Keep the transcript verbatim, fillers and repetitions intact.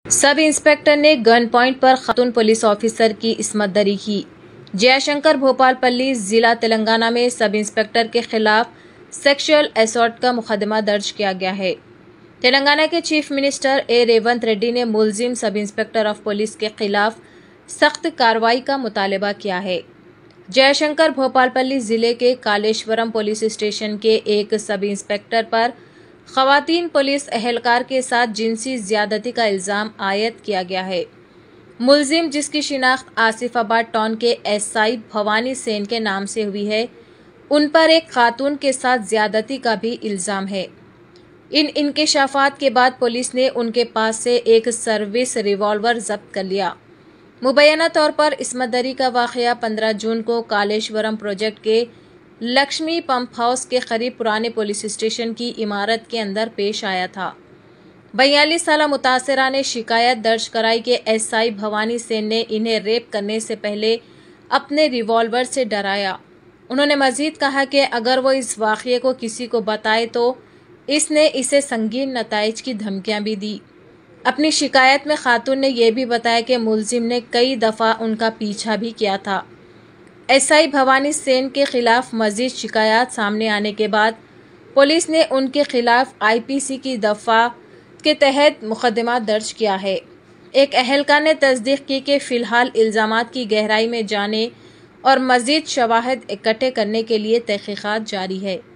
Sub inspector ने gun point पर खातून police officer की इस्मतदरी की। जयशंकर भोपालपल्ली जिला तेलंगाना में सब इंस्पेक्टर के खिलाफ सेक्सुअल असॉल्ट का मुकदमा दर्ज किया गया है। तेलंगाना के chief minister A Revanth Reddy ने मुलजिम सब इंस्पेक्टर ऑफ पुलिस के खिलाफ सख्त कार्रवाई का मुतालबा किया है। जयशंकर भोपालपल्ली जिले के कालेश्वरम पुलिस स्टेशन के एक सब इंस्पेक्टर पर खवातीन पुलिस एहलकार के साथ जिनसी ज्यादती का इल्जाम आयद किया गया है। मुलजिम, जिसकी शिनाख्त आसिफाबाद टाउन के एसआई भवानी सेन के नाम से हुई है, उन पर एक खातून के साथ ज्यादती का भी इल्जाम है। इन इंकशाफात के बाद पुलिस ने उनके पास से एक सर्विस रिवॉल्वर जब्त कर लिया। मुबैना तौर पर इस्मतदरी का वाकया पंद्रह जून को कालेश्वरम प्रोजेक्ट के लक्ष्मी पंप हाउस के करीब पुराने पुलिस स्टेशन की इमारत के अंदर पेश आया था। बयालीस साल मुतासरा ने शिकायत दर्ज कराई कि एसआई भवानी सेन ने इन्हें रेप करने से पहले अपने रिवॉल्वर से डराया। उन्होंने मजीद कहा कि अगर वो इस वाकये को किसी को बताए तो इसने इसे संगीन नताइज की धमकियां भी दी। अपनी शिकायत में खातून ने यह भी बताया कि मुलजिम ने कई दफ़ा उनका पीछा भी किया था। एसआई भवानी सेन के खिलाफ मजीद शिकायत सामने आने के बाद पुलिस ने उनके खिलाफ आईपीसी की दफ़ा के तहत मुकदमा दर्ज किया है। एक एहलकार ने तस्दीक की कि फ़िलहाल इल्ज़ामात की गहराई में जाने और मजीद शवाहिद इकट्ठे करने के लिए तहकीकात जारी है।